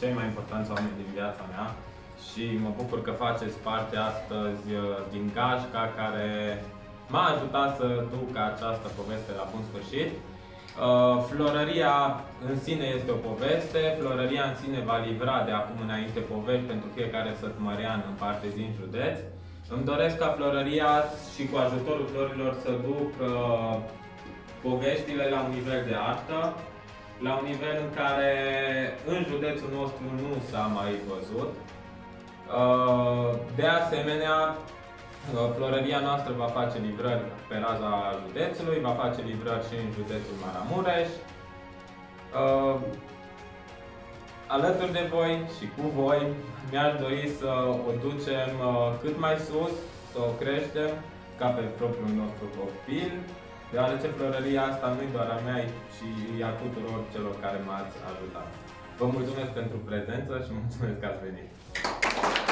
cei mai importanți oameni din viața mea și mă bucur că faceți parte astăzi din gașca care m-a ajutat să duc această poveste la bun sfârșit. Florăria în sine este o poveste, Florăria în sine va livra de acum înainte povești pentru fiecare sătmărean în parte din județ. Îmi doresc ca Florăria și cu ajutorul florilor să duc poveștile la un nivel de artă, la un nivel în care în județul nostru nu s-a mai văzut. De asemenea, Florăria noastră va face livrări pe raza județului, va face livrări și în județul Maramureș. Alături de voi și cu voi, mi-aș dori să o ducem cât mai sus, să o creștem ca pe propriul nostru copil, deoarece Florăria asta nu e doar a mea, ci e a tuturor celor care m-ați ajutat. Vă mulțumesc pentru prezență și mulțumesc că ați venit!